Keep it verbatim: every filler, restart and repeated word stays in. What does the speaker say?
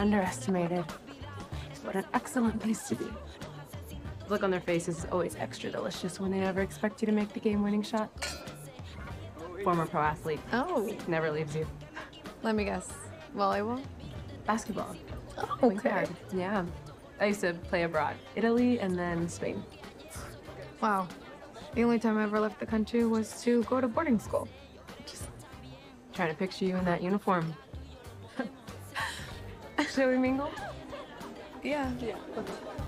underestimated. What an excellent place to be. The look on their faces is always extra delicious when they never expect you to make the game-winning shot. Former pro athlete. Oh. Never leaves you. Let me guess. Volleyball? Basketball. Oh, Point okay. guard. Yeah. I used to play abroad. Italy and then Spain. Wow. The only time I ever left the country was to go to boarding school. Just trying to picture you in that uniform. Shall we mingle? Yeah. Yeah.